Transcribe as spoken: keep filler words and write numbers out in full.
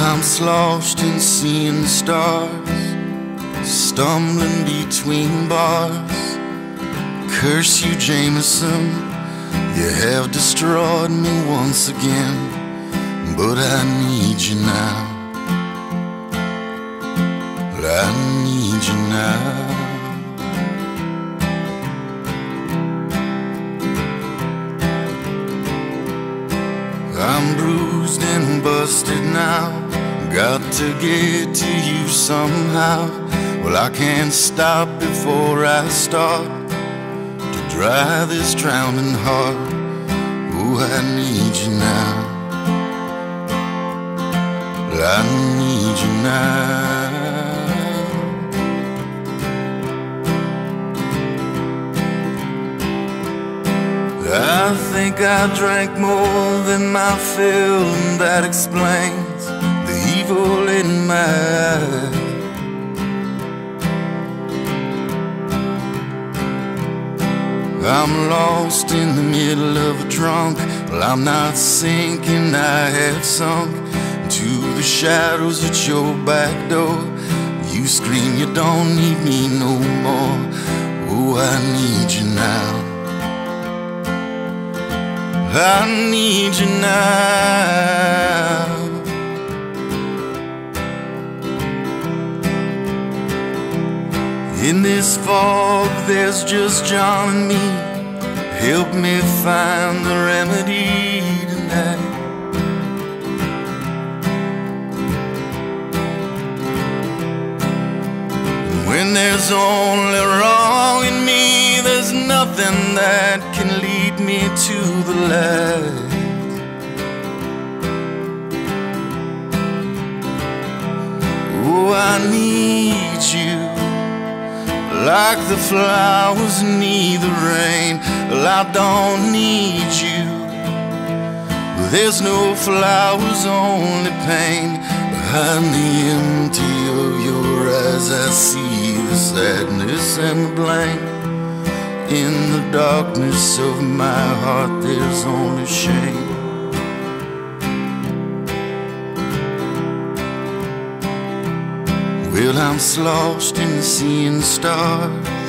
I'm sloshed in seeing stars, stumbling between bars. Curse you, Jameson, you have destroyed me once again, but I need you now. I need you now. I'm bruised and busted now, got to get to you somehow. Well, I can't stop before I start to dry this drowning heart. Oh, I need you now. I need you now. I think I drank more than my fill, and that explains the evil in my eyes. I'm lost in the middle of a trunk. Well, I'm not sinking, I have sunk to the shadows at your back door. You scream you don't need me no more. Oh, I need you now. I need you now. In this fog there's just John and me. Help me find the remedy tonight. And when there's only wrong in me, there's nothing that can lead me to the light. Oh, I need you like the flowers need the rain. Well, I don't need you. There's no flowers, only pain. Behind the empty of your eyes I see the sadness and the blame. In the darkness of my heart there's only shame. Well, I'm sloshed in seeing stars,